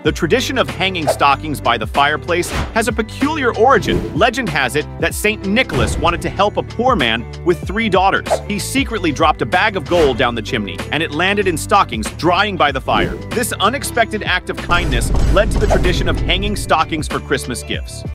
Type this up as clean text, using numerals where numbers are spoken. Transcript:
The tradition of hanging stockings by the fireplace has a peculiar origin. Legend has it that St. Nicholas wanted to help a poor man with 3 daughters. He secretly dropped a bag of gold down the chimney, and it landed in stockings drying by the fire. This unexpected act of kindness led to the tradition of hanging stockings for Christmas gifts.